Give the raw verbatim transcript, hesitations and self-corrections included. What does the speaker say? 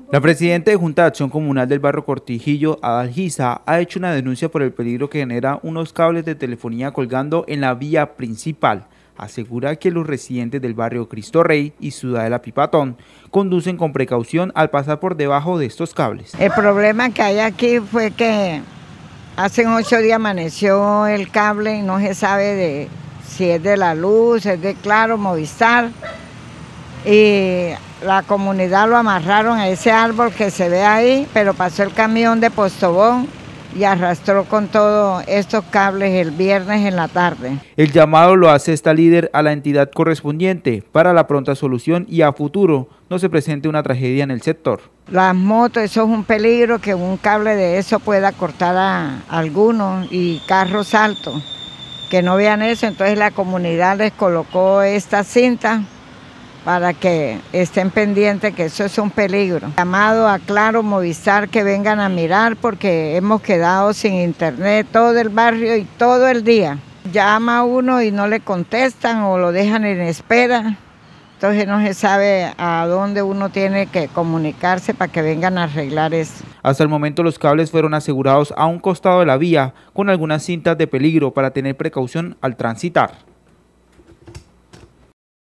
La presidenta de Junta de Acción Comunal del barrio Cortijillo, Adalgisa, ha hecho una denuncia por el peligro que genera unos cables de telefonía colgando en la vía principal. Asegura que los residentes del barrio Cristo Rey y Ciudadela Pipatón conducen con precaución al pasar por debajo de estos cables. El problema que hay aquí fue que hace ocho días amaneció el cable y no se sabe de, si es de la luz, es de Claro, Movistar, y la comunidad lo amarraron a ese árbol que se ve ahí, pero pasó el camión de Postobón y arrastró con todos estos cables el viernes en la tarde. El llamado lo hace esta líder a la entidad correspondiente para la pronta solución y a futuro no se presente una tragedia en el sector. Las motos, eso es un peligro, que un cable de eso pueda cortar a algunos, y carros altos, que no vean eso. Entonces la comunidad les colocó esta cinta para que estén pendientes, que eso es un peligro. Llamado a Claro, Movistar, que vengan a mirar porque hemos quedado sin internet todo el barrio y todo el día. Llama a uno y no le contestan o lo dejan en espera. Entonces no se sabe a dónde uno tiene que comunicarse para que vengan a arreglar eso. Hasta el momento los cables fueron asegurados a un costado de la vía con algunas cintas de peligro para tener precaución al transitar.